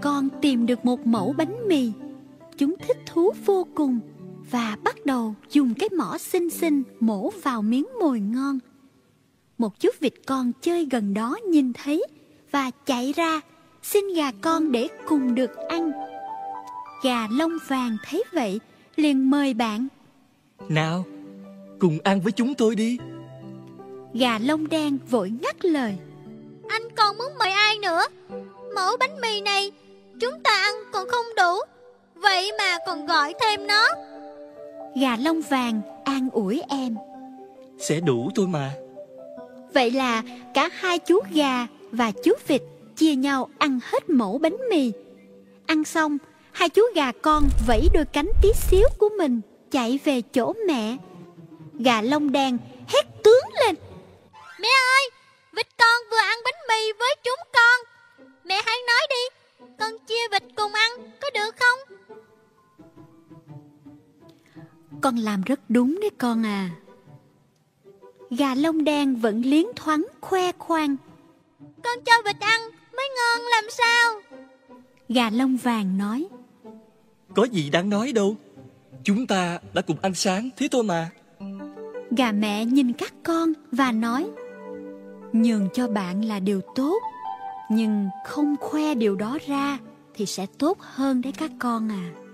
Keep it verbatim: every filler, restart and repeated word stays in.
con tìm được một mẩu bánh mì. Chúng thích thú vô cùng và bắt đầu dùng cái mỏ xinh xinh mổ vào miếng mồi ngon. Một chú vịt con chơi gần đó nhìn thấy và chạy ra xin gà con để cùng được ăn. Gà lông vàng thấy vậy liền mời bạn: Nào, cùng ăn với chúng tôi đi. Gà lông đen vội ngắt lời: Anh còn muốn mời ai nữa? Mẫu bánh mì này chúng ta ăn còn không đủ, vậy mà còn gọi thêm nó. Gà lông vàng an ủi em: Sẽ đủ thôi mà. Vậy là cả hai chú gà và chú vịt chia nhau ăn hết mẩu bánh mì. Ăn xong, hai chú gà con vẫy đôi cánh tí xíu của mình chạy về chỗ mẹ. Gà lông đen hét tướng lên: Mẹ ơi, vịt con vừa ăn bánh mì với chúng con. Mẹ hãy nói đi, con chia vịt cùng ăn có được không? Con làm rất đúng đấy con à. Gà lông đen vẫn liến thoáng khoe khoang: Con cho vịt ăn mới ngon làm sao? Gà lông vàng nói: Có gì đáng nói đâu, chúng ta đã cùng ăn sáng thế thôi mà. Gà mẹ nhìn các con và nói: Nhường cho bạn là điều tốt, nhưng không khoe điều đó ra thì sẽ tốt hơn đấy các con à.